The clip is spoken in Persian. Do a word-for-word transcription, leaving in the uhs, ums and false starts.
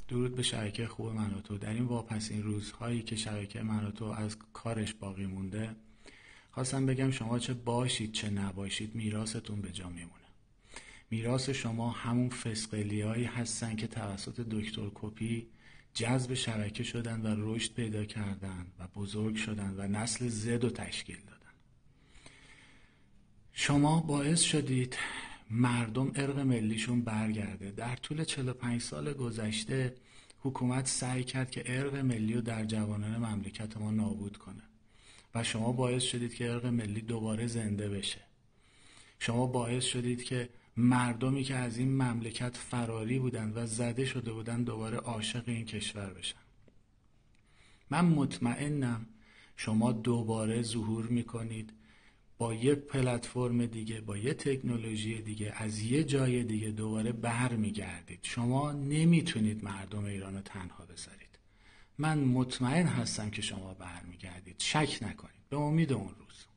درود به شبکه خوب من و تو. در این واپسین روزهایی که شبکه من و تو از کارش باقی مونده، خواستم بگم شما چه باشید چه نباشید میراثتون به جا میمونه. میراث شما همون فسقلیایی هستن که توسط دکتر کپی جذب شبکه شدن و رشد پیدا کردن و بزرگ شدن و نسل زد رو تشکیل دادن. شما باعث شدید مردم ارق ملیشون برگرده. در طول چهل و پنج سال گذشته حکومت سعی کرد که ارق ملی رو در جوانان مملکت ما نابود کنه و شما باعث شدید که ارق ملی دوباره زنده بشه. شما باعث شدید که مردمی که از این مملکت فراری بودن و زده شده بودن دوباره عاشق این کشور بشن. من مطمئنم شما دوباره ظهور میکنید با یه پلتفرم دیگه، با یه تکنولوژی دیگه، از یه جای دیگه دوباره بر میگردید. شما نمیتونید مردم ایران رو تنها بذارید. من مطمئن هستم که شما بر میگردید، شک نکنید، به امید اون روز.